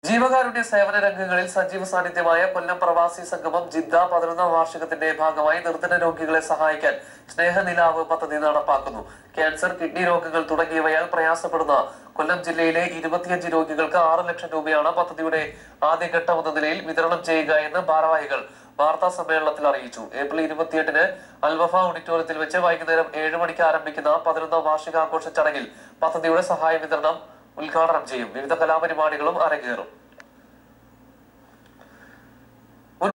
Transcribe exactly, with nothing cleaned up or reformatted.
ജീവകാരുണ്യ സേവന രംഗങ്ങളിൽ സജീവ സാന്നിധ്യമായ കൊല്ലം പ്രവാസി സംഗമം ജിദ്ദ പതിനൊന്നാം വാർഷികത്തിന്റെ ഭാഗമായി നിർധന രോഗികളെ സഹായിക്കാൻ സ്നേഹനിലാവ് പദ്ധതി നടപ്പാക്കുന്നു. ക്യാൻസർ, കിഡ്നി രോഗങ്ങൾ തുടങ്ങിയവയാൽ പ്രയാസപ്പെടുന്ന കൊല്ലം ജില്ലയിലെ ഇരുപത്തിയഞ്ച് രോഗികൾക്ക് ആറ് ലക്ഷം രൂപയാണ് പദ്ധതിയുടെ ആദ്യഘട്ടമെന്ന നിലയിൽ വിതരണം ചെയ്യുക എന്ന് ഭാരവാഹികൾ വാർത്താ സമ്മേളനത്തിൽ അറിയിച്ചു. ഏപ്രിൽ ഇരുപത്തിയെട്ടിന് അൽവഫ ഓഡിറ്റോറിയത്തിൽ വെച്ച് വൈകുന്നേരം ഏഴ് മണിക്ക് ആരംഭിക്കുന്ന പതിനൊന്നാം വാർഷികാഘോഷ ചടങ്ങിൽ പദ്ധതിയുടെ സഹായ വിതരണം ഉദ്ഘാടനം ചെയ്യും. വിവിധ കലാപരിപാടികളും അരങ്ങേറും.